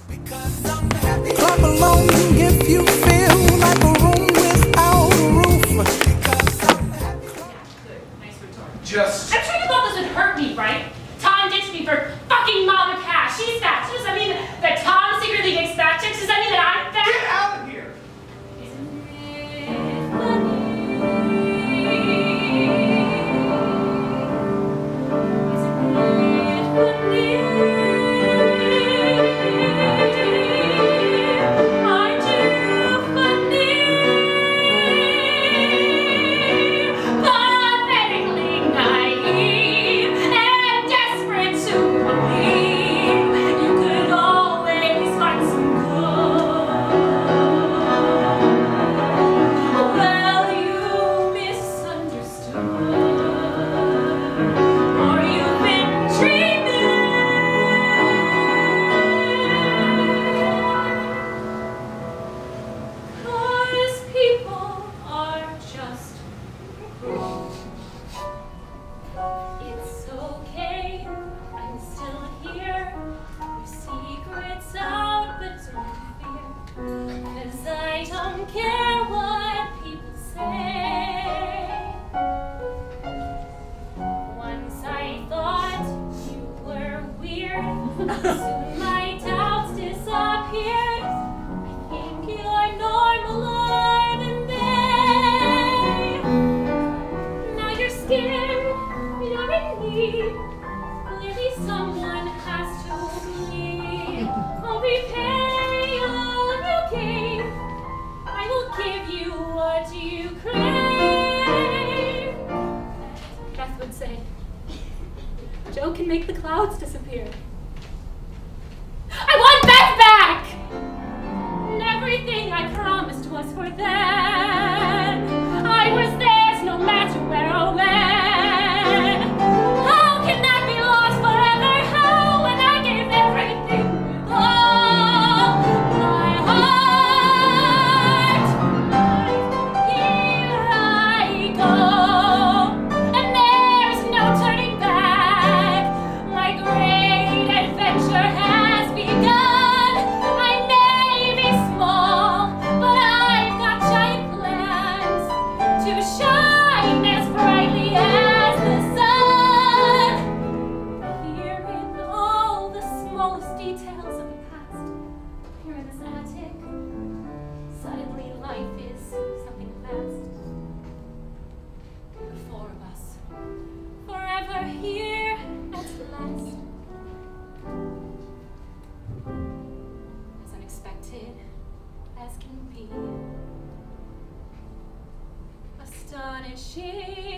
Clap along if you feel like a room without a roof. Good. Nice retort. Just... I'm sure you thought this would hurt me, right? Tom ditched me for fucking Mama Cash. She's fat. So does that mean that Tom secretly gets fat chicks? Does that mean that I'm fat? Get out of here! Isn't it funny? Isn't it funny? Soon my doubts disappeared. I think you're normaler than they. Now you're scared, you're in need. Clearly someone has to bleed. I'll repay all you gave. I will give you what you crave. Beth would say, Joe can make the clouds disappear. I want Beth back! And everything I promised was for them. I was theirs no matter where or when. How can that be lost forever? How when I gave everything with all my heart? Here I go, and there's no turning back. My great adventure has begun. I may be small, but I've got giant plans to shine as brightly as the sun. Here in all the smallest details of the past, here in this attic, suddenly life is something fast. The four of us, forever here at last. As unexpected as can be, astonishing.